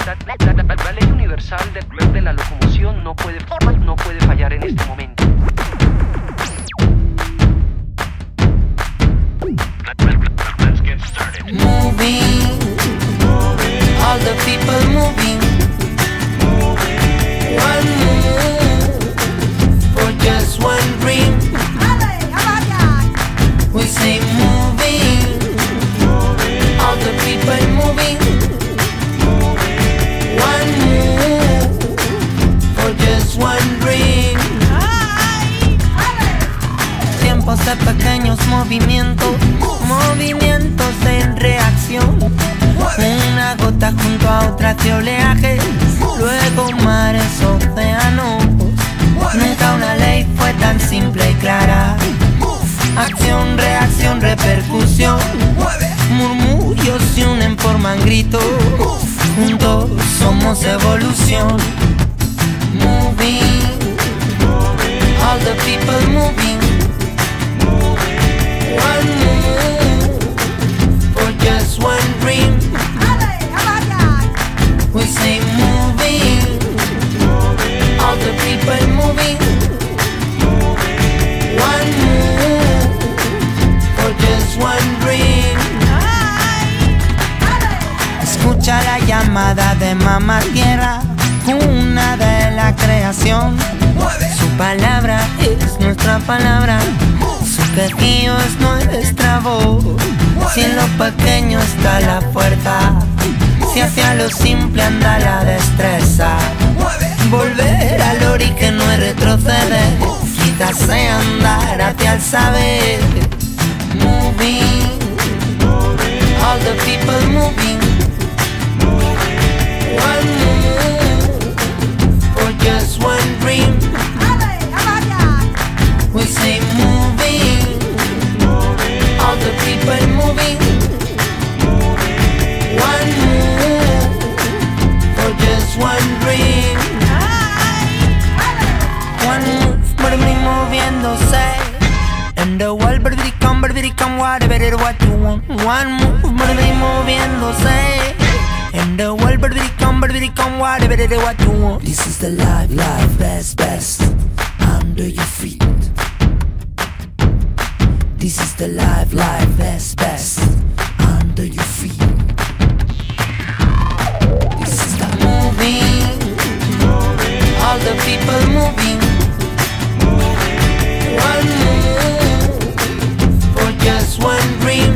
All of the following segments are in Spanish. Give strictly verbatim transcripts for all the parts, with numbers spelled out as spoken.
La, la, la ley universal de, de la locomoción no puede, no puede fallar en este momento. Let's get started. Moving, moving, all the people moving, moving. One move for just one dream. We say moving, moving, all the people moving, moving. One move for just one dream. Tiempos de pequeños movimientos, movimientos en reacción. Una gota junto a otra de oleajes, luego mares, océanos. Nunca una ley fue tan simple y clara. Acción, reacción, repercusión. Murmullos se unen, forman gritos. Juntos somos evolución. Moving, all the people moving. One move for just one dream. We say moving, all the people moving. One move for just one dream. Escucha la llamada de mamá tierra, cuna de la creación. Su palabra es nuestra palabra, su quejío es nuestra voz. Si en lo pequeño está la fuerza, si hacia lo simple anda la destreza. Volver al origen no es retroceder, quizás sea andar hacia el saber. Moving, all the people moving. One move for just one dream. We say moving, all the people moving. One move for just one dream. One move, baby, moviéndose. And the world, baby, come, baby, come, whatever it what you want. One move, baby, moviéndose. And the world, baby, come, baby, come, whatever it what you want. This is the life, life, best, best. Under your feet. This is the life, life, best, best. Under your feet. This is the moving, all the people moving. One move for just one dream.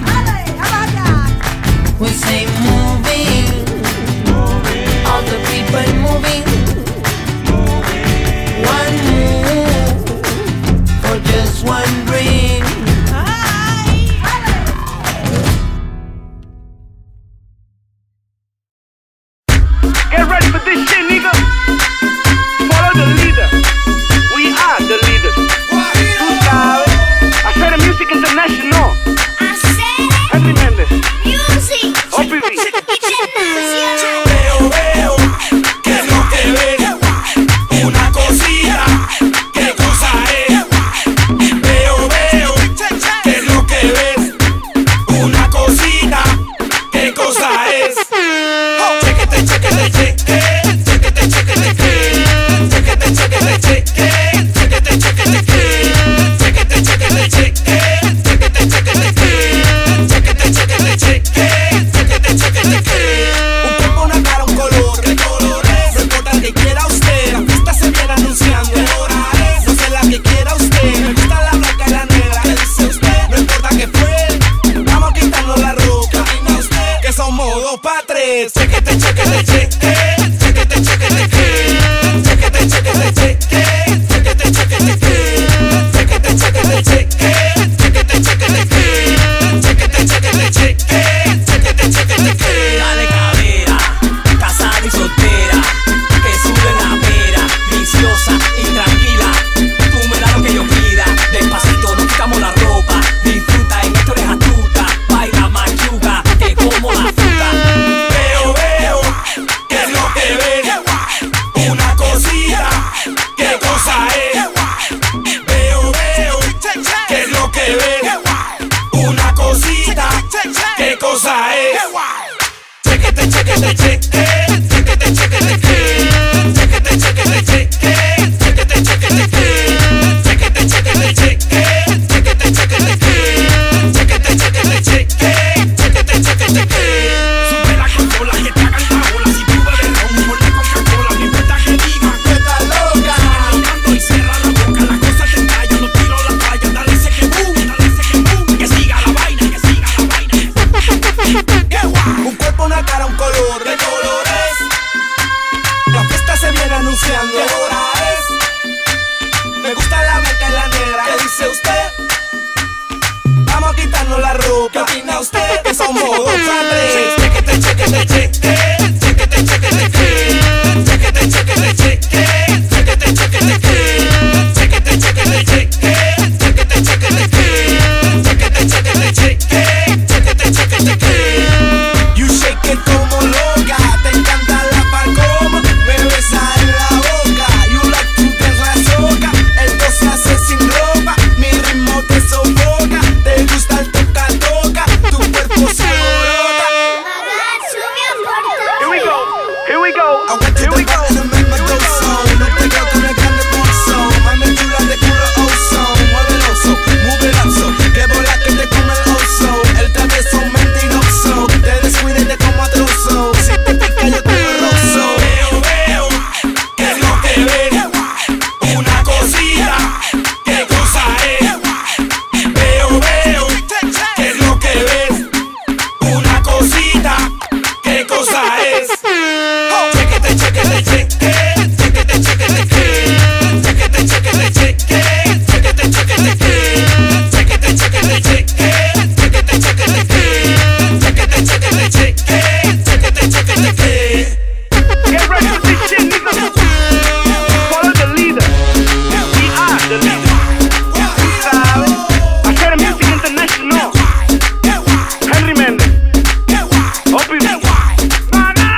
We say moving, all the people moving. One move for just one dream. Get ready for this shit, nigga. Follow the leader. We are the leaders. Tú sabes. Hacer el Music International. Henry Méndez. O P B. Veo, veo, ¿qué es lo que ves? Una cosita, ¿qué cosa es? Veo, veo, ¿qué es lo que ves? Una cosita, ¿qué cosa es? Chequete, chequete, chequete, chequete, chequete, chequete, chequete, chequete, chequete, chequete, chequete, chequete, chequete, chequete, chequete, chequete, chequete, chequete, chequete. Un cuerpo, una cara, un color, ¿qué color es? No importa el que quiera usted, la fiesta se viene anunciando. ¿Qué hora es? No sé la que quiera usted, me gusta la blanca y la negra. ¿Qué dice usted? No importa que fue, vamos a quitarnos la ropa. Dime usted que somos dos pa' tres. Chequete, chequete, chequete, chequete, chequete, chequete, chequete, chequete, chequete, chequete, chequete, chequete, chequete, chequete, chequete, chequete, chequete, chequete, chequete. Dale cadera, casada y soltera, que sube la vera, viciosa y tranquila. Tú me das lo que yo pida, despacito nos quitamos la ropa. Disfruta, en esto eres astuta, baila machuga, que como la fruta. Veo, veo, ¿qué es lo que ves? Una cosita, ¿qué cosa es? Veo, veo, ¿qué es lo que ves? Una cosita, ¿qué cosa es? Chequete, chequete, chequete. ¿Qué opina usted? Que somos dos padres. Chequete, chequete, chequete. Chequete, chequete, chequete. Chequete, chequete, chequete. Chequete, chequete, chequete. Chequete, chequete, chequete. Chequete, chequete, chequete. Chequete, chequete, chequete. Chequete, chequete, chequete. You shake it como loca. Te encanta la paloma. Me besa en la boca. You like to dance la soca. Esto se hace sin ropa. Mi ritmo te sofoca. Te gusta el toca toca. Tu cuerpo se alborota. Here we go, here we go, I went to here the we go. bar and make my dozo. No te creo que me cante bolso. Mami chula de culo oso. Mueve el oso, move it up so. Que bola que te come el oso. El travieso mentiroso. Te descuides de como a trozo. Si te pica yo te lo rozo. Veo, veo, ¿qué es lo que ves? Una cosita, ¿qué cosa es? Veo, veo, ¿qué es lo que ves? Una cosita, ¿qué cosa es? Chequete, chequete, chequete. Chequete, chequete, chequete. Chequete, chequete, chequete. Chequete, chequete, chequete. Chequete, chequete, chequete. Chequete, chequete, chequete. Chequete, chequete, chequete. Chequete, chequete, chequete. Get ready for this shit, nigga. Follow the leader. We are the leader. Tú sabes. Hacer Music International. Henry Méndez. Opi. Mana.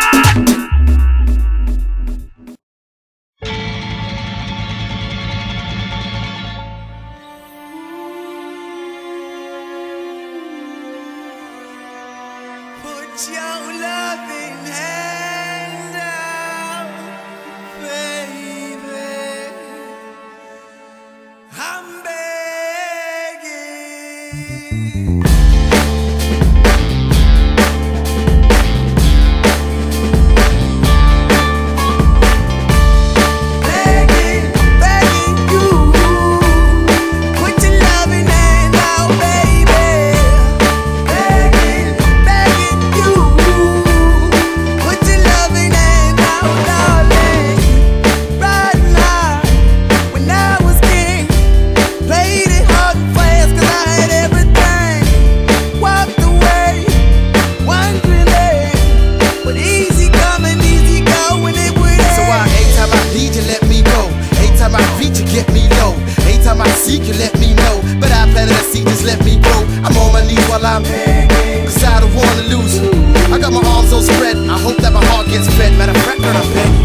Put your loving hand out, baby. I'm begging. Begging, begging you. Put your loving hand out, baby. Begging, begging you. Put your loving hand out, darling. Right now, when I was king, played it hard and fast 'cause I had everything. Walked away, wondering, but easy coming, easy going, it would So why every time I need you, let me go. Every time I beat you, get me low. Every time I seek you, let me know. But I planted a seed, just let me grow. I'm on my knees while I'm cause I don't wanna lose you. I got my arms so spread, I hope that my heart gets fed. Matter of fact, girl, I'm begging.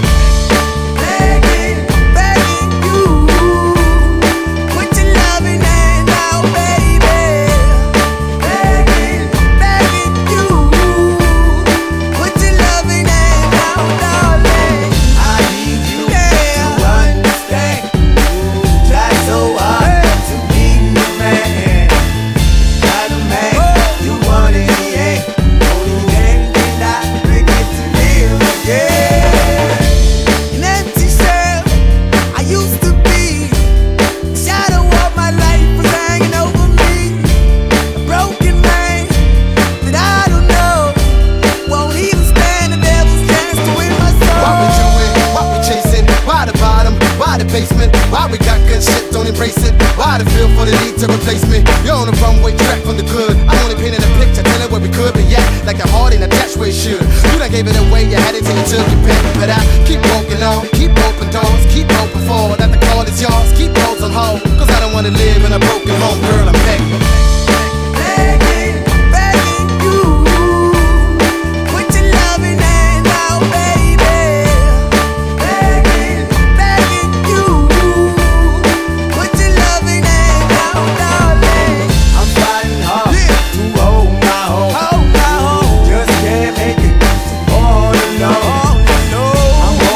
begging, begging you. Put your loving hand out, baby. Begging, begging you. Put your loving hand out, darling. I need you to understand. Try so hard to be the man. Not a man you want in the end. Only then can I bring it to live again. An empty shell I used to be. The shadow of my life was hanging over me. A broken man that I don't know won't even stand the devil's chance to win my soul. Why we doing? Why we chasing? Why the bottom? Why the basement? Why we got good shit, don't embrace it? Why the feel for the need to replace me? You're on the runway track from the good. I'm only painting a picture, telling where we could be at. Like the heart ain't attached where it should. You done gave it away, you had it till you took your pick. But I keep walking on, keep open doors, keep open for that the call is yours. Keep those on hold, cause I don't wanna live in a broken home, girl, I'm begging. Begging, begging you. Put your loving hand out, baby. Begging, begging you. Put your loving hand out, darling. I'm fighting hard to hold my own. Just can't make it all alone. I'm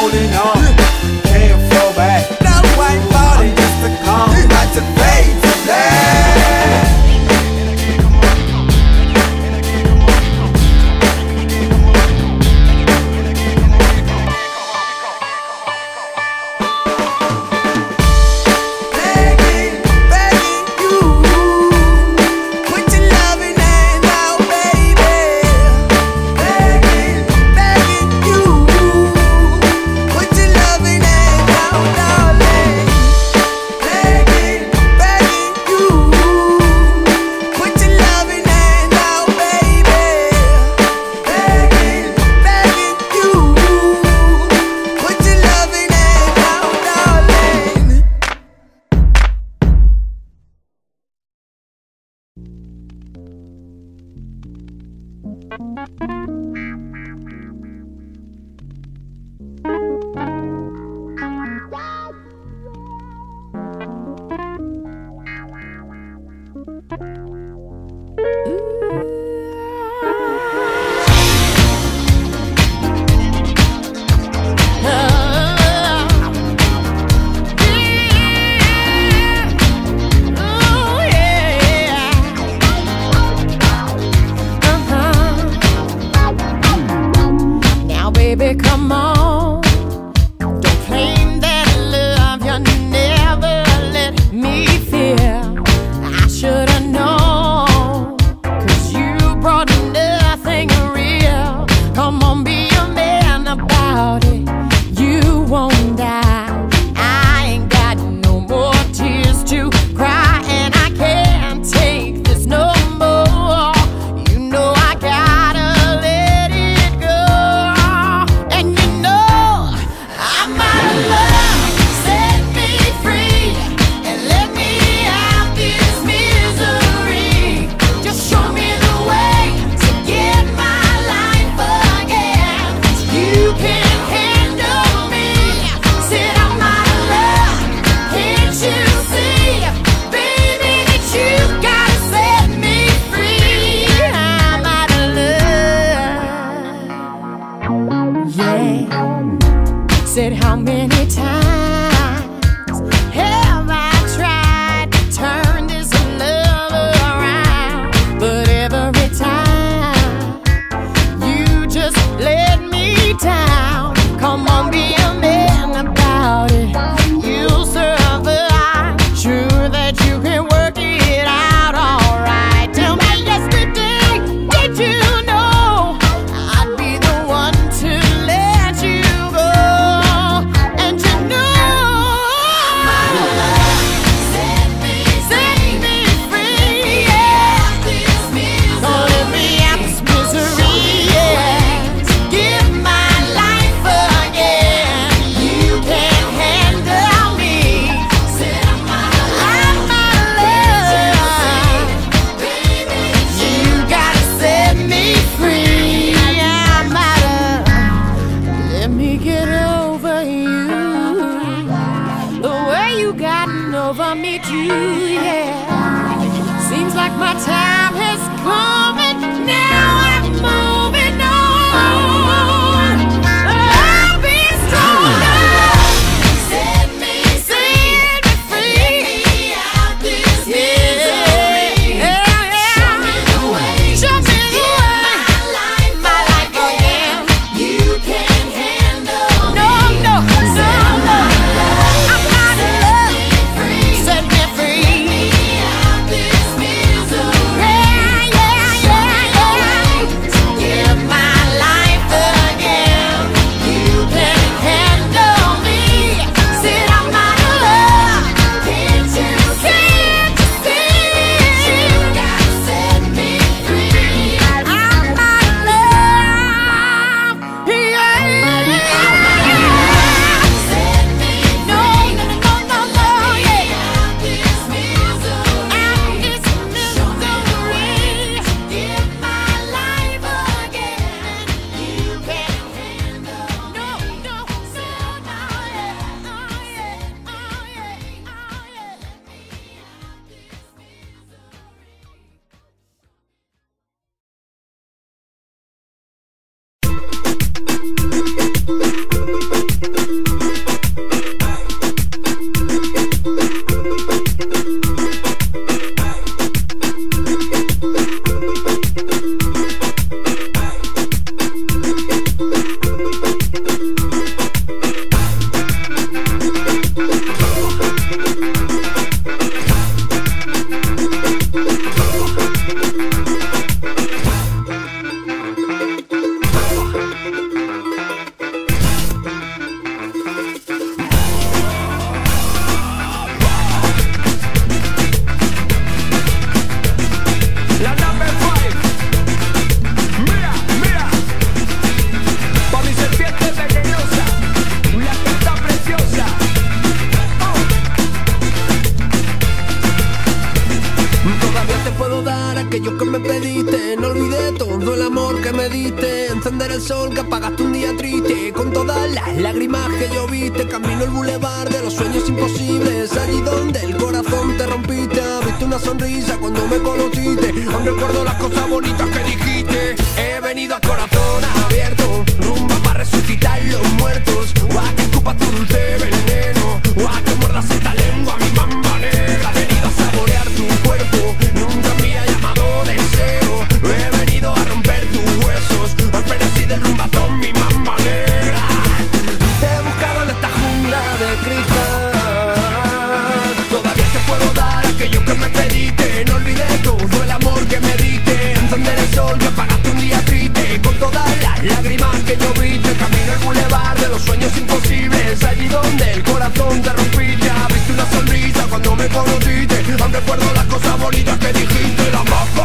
perdiste. No olvidé todo el amor que me diste. Encender el sol que apagaste un día triste. Con todas las lágrimas que yo viste. Camino el bulevar de los sueños imposibles. Allí donde el corazón te rompiste. Viste una sonrisa cuando me conociste. Aún recuerdo las cosas bonitas que dijiste. He venido a corazón abierto, rumba para resucitar los muertos. Guau, que escupas tu dulce veneno. Guau, que muerdas esta lengua, mi mamba negra. He venido a saborear tu cuerpo. Nunca me ha llamado deseo. He venido a romper tus huesos. Al frenesí del rumbatón, mi mamba negra. Te he buscado en esta jungla de cristal. Todavía te puedo dar aquello que me pediste. No olvidé todo el amor que me diste. Encender el sol que apagaste un día triste. Con todas las lágrimas que yo viste. Camino el bulevar de los sueños imposibles. Allí donde el corazón te rompiste. Viste una sonrisa cuando me conociste. Aún recuerdo las cosas bonitas que dijiste. La mapa.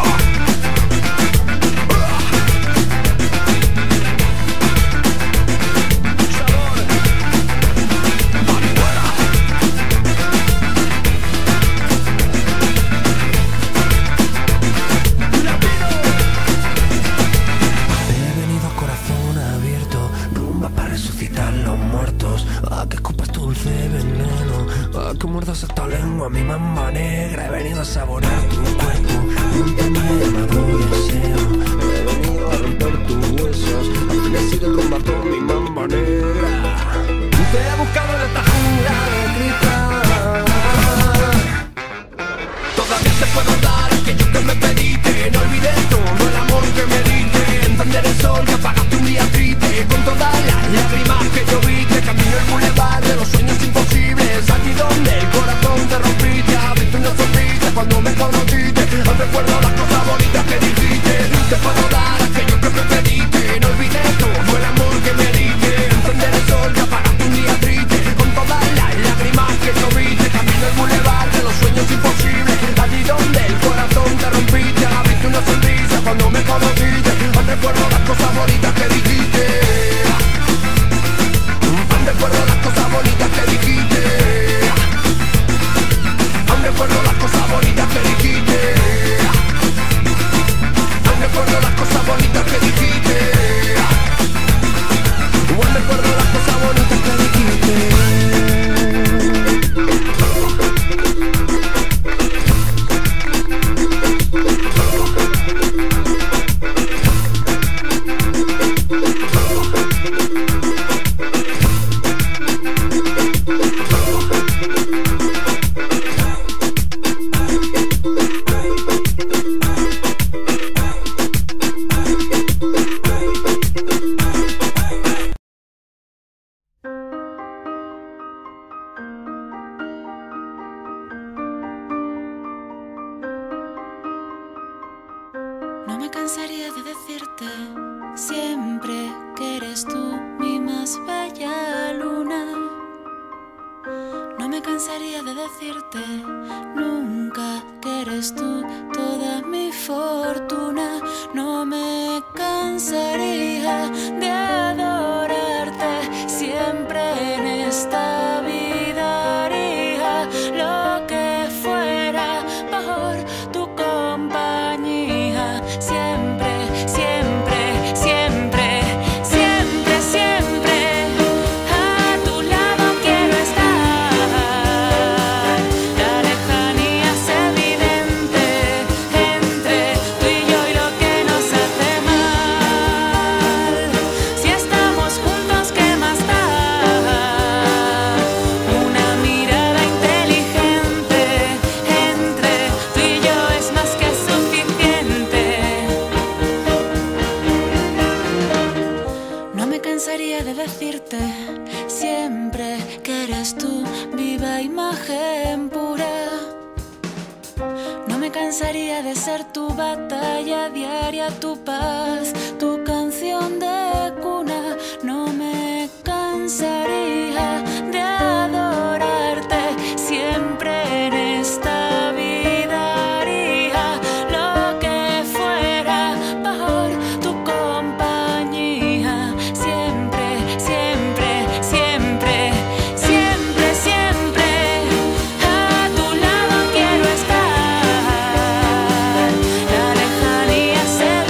Que muerdas esta lengua, mi mamba negra. He venido a saborear tu cuerpo. Nunca me he llamado deseo. He venido a romper tus huesos. Al final sigue el combatón, mi mamba negra. Te he buscado en esta jungla de cristal. Todavía te puedo dar aquello que me pediste. No olvidé todo el amor que me diste. Encender el sol que apagaste un día triste. Con todas las lágrimas que yo viste. Camino el bulevar de los sueños imposibles. Allí donde el corazón te rompiste. Viste una sonrisa cuando me conociste. Aún recuerdo las cosas bonitas que dijiste. Te puedo dar aquello que me pediste. No olvidé todo el amor que me diste. Encender el sol que apagaste un día triste. Con todas las lágrimas que yo viste. Camino el bulevar de los sueños imposibles. Allí donde el corazón te rompiste. Viste una sonrisa cuando me conociste. Aún recuerdo las cosas bonitas que dijiste. Aún recuerdo las cosas bonitas que dijiste. Aún recuerdo las cosas bonitas que dijiste. Aún recuerdo las cosas bonitas que dijiste. Aún recuerdo las cosas bonitas que dijiste. No me cansaría de decirte siempre que eres tú mi más bella luna. No me cansaría de decirte nunca que eres tú toda mi fortuna. No me cansaría de adorarte siempre en esta vida. Haría lo que fuera por tu compañía. Siempre, siempre, siempre, siempre, siempre a tu lado quiero estar. La lejanía es evidente entre tú y yo y lo que nos hace mal. Si estamos juntos, ¿qué más da? Una mirada inteligente entre tú y yo es más que suficiente. No me cansaría de decirte siempre que eres tú viva imagen pura. No me cansaría de ser tu batalla diaria, tu paz, tu canción de cuna. No me cansaría de adorarte siempre en esta vida. Haría lo que fuera por tu compañía. Siempre, siempre, siempre, siempre, siempre a tu lado quiero estar. La lejanía se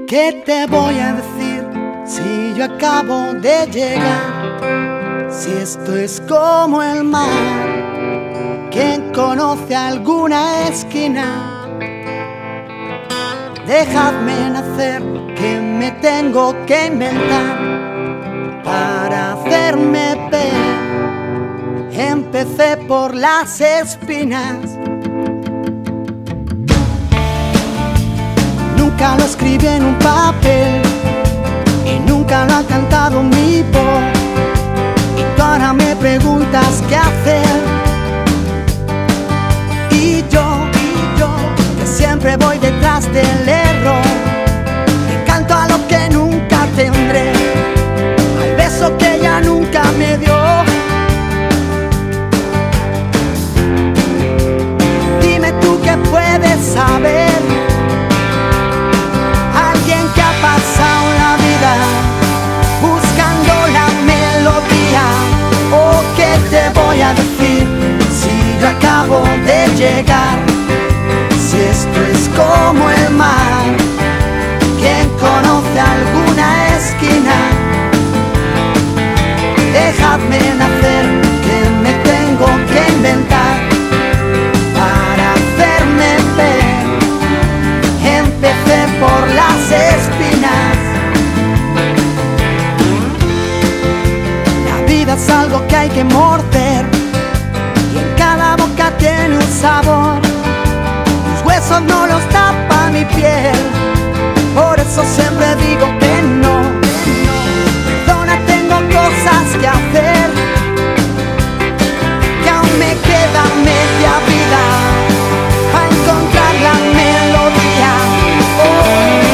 ¿Qué te voy a decir si yo acabo de llegar? Si esto es como el mar, ¿quién conoce alguna esquina? Dejadme nacer, que me tengo que inventar para hacerme ver. Empecé por las espinas, nunca lo escribí en un papel y nunca lo ha cantado mi voz. Y tú ahora me preguntas qué hacer. Y yo, y yo, que siempre voy detrás del error, que canto a lo que nunca tendré, al beso que ella nunca me dio. Dime tú qué puedes saber, alguien que ha pasado la vida buscando la melodía. Oh, ¿qué te voy a decir si yo acabo de llegar? Si esto es como el mar, ¿quién conoce alguna esquina? Dejadme nacer, que me tengo que inventar para hacerme ver. Empecé por las espinas. La vida es algo que hay que morder y en cada boca tiene un sabor. Tus huesos no los tapa mi piel, por eso siempre digo que no. Perdona, tengo cosas que hacer, que aún me queda media vida a encontrar la melodía. Oh.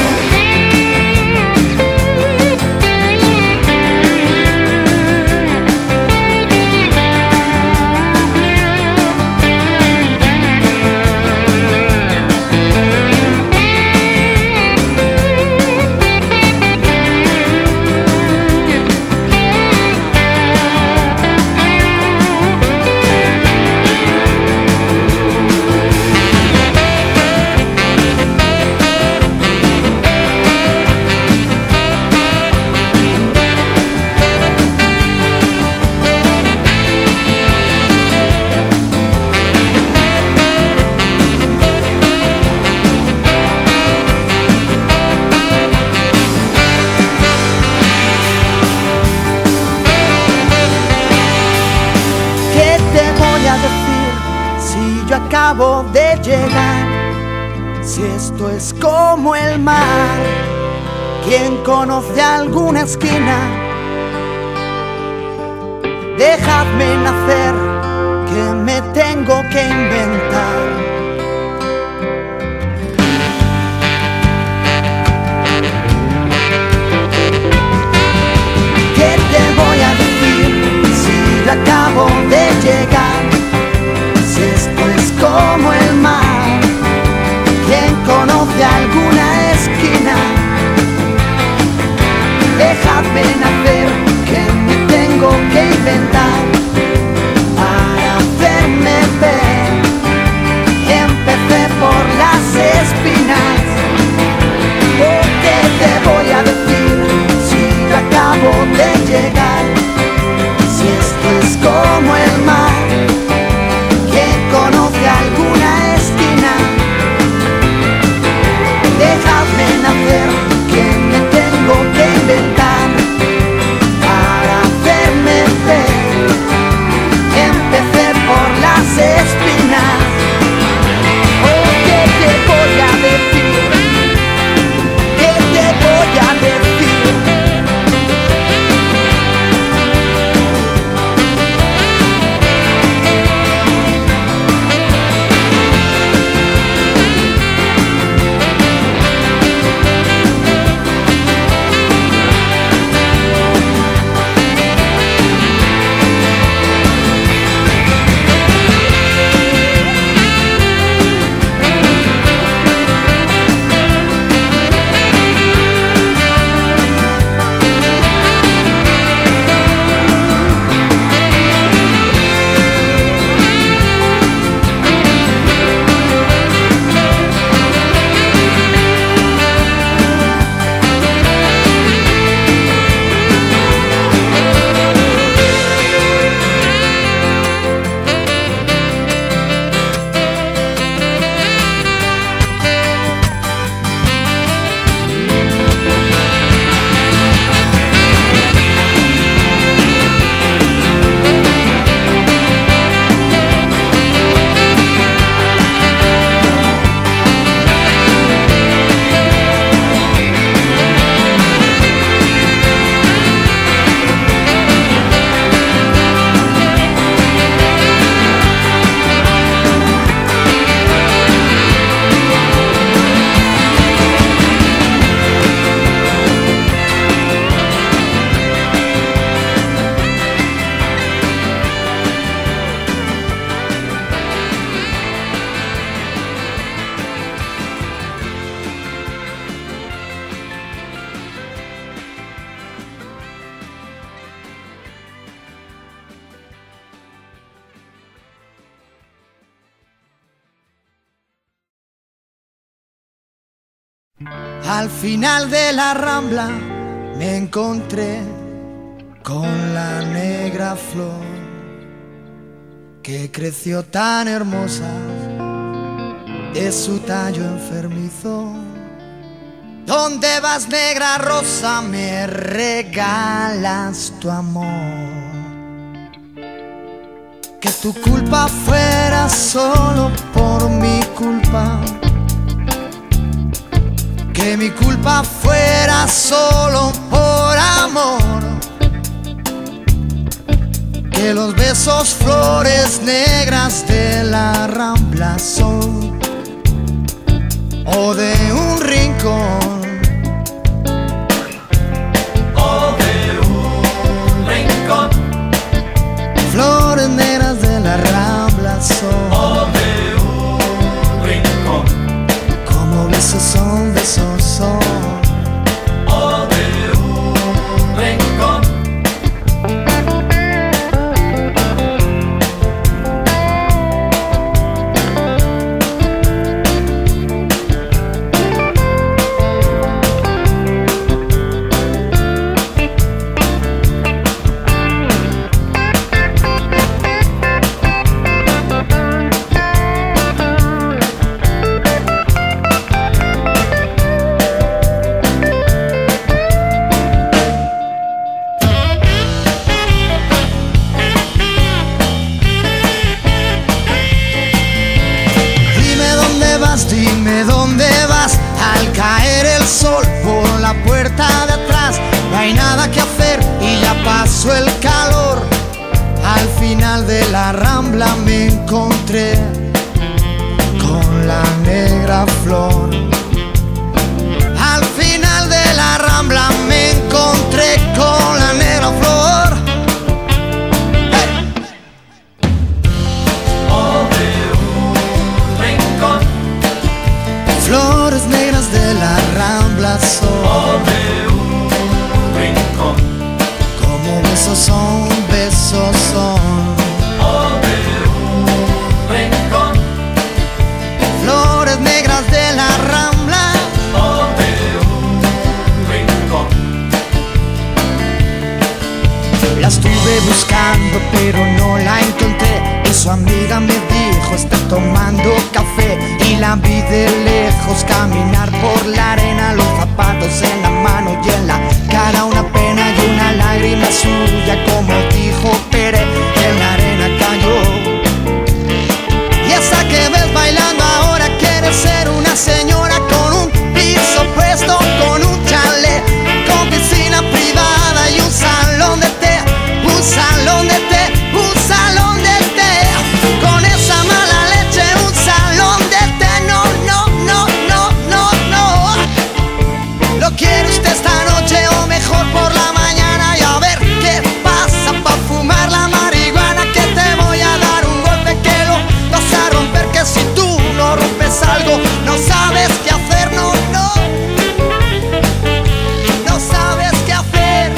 Acabo de llegar, si esto es como el mar, ¿quién conoce alguna esquina? Dejadme nacer, que me tengo que inventar. ¿Qué te voy a decir si yo acabo de llegar? Si esto es como el mar, ¿quién conoce alguna esquina? Dejadme nacer, que me tengo que inventar para hacerme ver. Al final de la Rambla me encontré con la negra flor que creció tan hermosa de su tallo enfermizo. ¿Dónde vas, negra rosa? Me regalas tu amor. Que tu culpa fuera solo por mi culpa. Que mi culpa fuera solo por amor. Que los besos flores negras de la Rambla son, o de un rincón, o de un rincón. Flores negras de la Rambla son, o de un rincón. Como besos son, besos son, o de un rincón. Dime dónde vas al caer el sol por la puerta de atrás. No hay nada que hacer y ya pasó el calor. Al final de la Rambla me encontré con la negra flor. Al final de la Rambla me encontré con la negra flor. Flores negras de la Rambla son, o de un rincón. Como besos son, besos son, o de un rincón. Flores negras de la Rambla, o de un rincón. la estuve buscando pero no la encontré. Y su amiga me dijo, está tomando café. Y la vi de lejos caminar por la arena, los zapatos en la mano y en la cara una pena y una lágrima suya. Como dijo Pere, en la arena cayó. Y esa que ves bailando ahora quiere ser una señora con un piso puesto, con un chalet, con piscina privada y un salón de té, un salón de té, un salón de té. Con esa mala leche, un salón de té. No, no, no, no, no, no. ¿Lo quiere usted esta noche o mejor por la mañana? Y a ver qué pasa pa' fumar la marihuana. Que te voy a dar un golpe que lo vas a romper. Que si tú no rompes algo, no sabes qué hacer. No, no, no sabes qué hacer.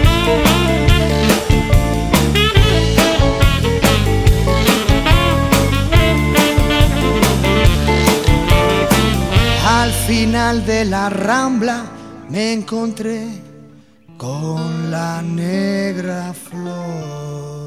Al final de la Rambla me encontré con la negra flor.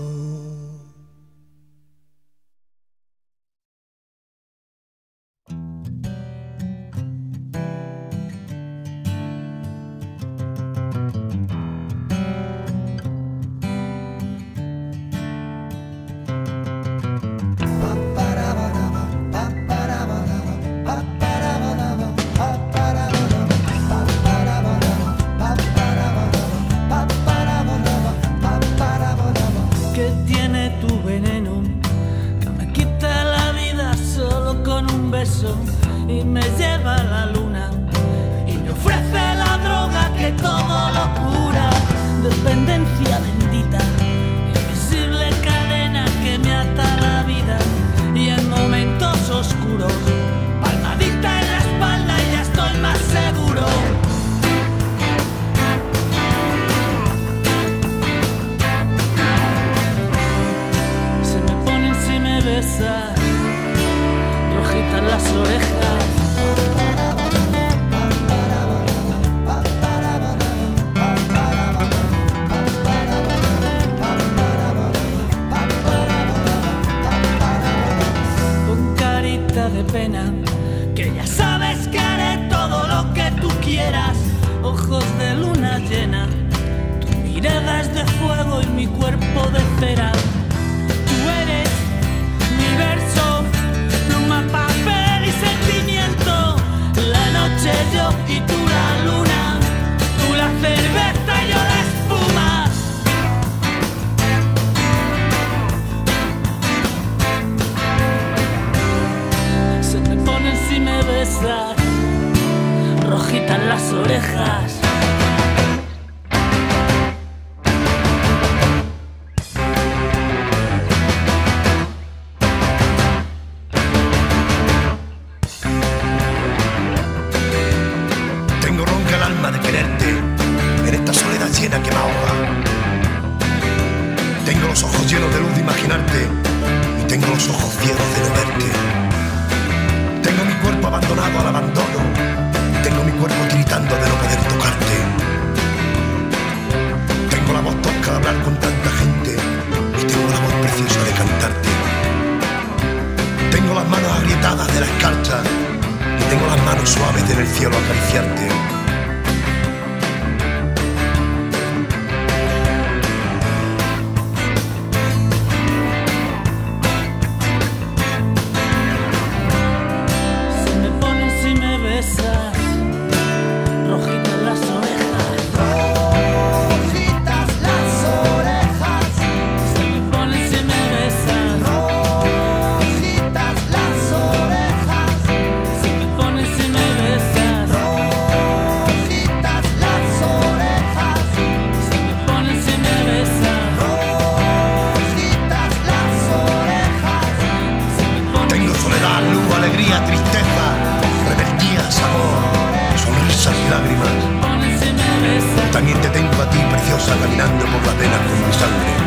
Que tiene tu veneno, que me quita la vida solo con un beso y me lleva a la luna y me ofrece la droga que todo lo cura. Dependencia bendita, invisible cadena que me ata la vida y en momentos oscuros, palmadita en la espalda y ya estoy más seguro. Rojitas las orejas, de pena, que ya sabes que haré todo lo que tú quieras. Ojos de luna llena, tu mirada es de fuego y mi cuerpo de cera. Tú eres mi verso, pluma, papel y sentimiento. La noche yo y tú la luna, tú la cerveza y yo la espuma. Se me ponen si me besas, rojitas las orejas. Tengo ronca el alma de quererte en esta soledad llena que me ahoga. Tengo los ojos llenos de luz de imaginarte y tengo los ojos ciegos de no verte. Tengo mi cuerpo abandonado al abandono, tengo mi cuerpo tiritando de no poder tocarte. Tengo la voz tosca de hablar con tanta gente y tengo la voz preciosa de cantarte. Tengo las manos agrietadas de la escarcha y tengo las manos suaves de en el cielo acariciarte. Se me ponen si me besas, rojitas las orejas. Rojitas las orejas, Se me ponen si me besas, rojitas las orejas, se me ponen si me besas, rojitas las orejas, se me ponen si me besas, rojitas las orejas. se me ponen. Tengo soledad, luz, alegría, tristeza, rebeldías, amor, sonrisas y lágrimas. Ponen si me besas. También te tengo a ti, preciosa, caminando por las venas con mi sangre.